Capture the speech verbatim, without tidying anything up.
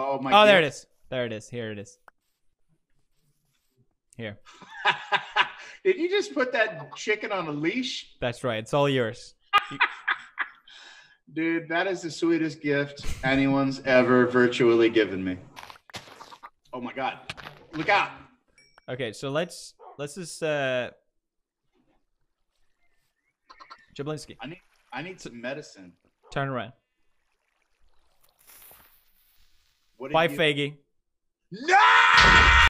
Oh my. Oh, gift. there it is. There it is. Here it is. Here. Did you just put that chicken on a leash? That's right. It's all yours. Dude, that is the sweetest gift anyone's ever virtually given me. Oh my God. Look out. Okay, so let's let's just uh Jablinski, I need I need some medicine. turn around. What did Bye, you... Faggy. No!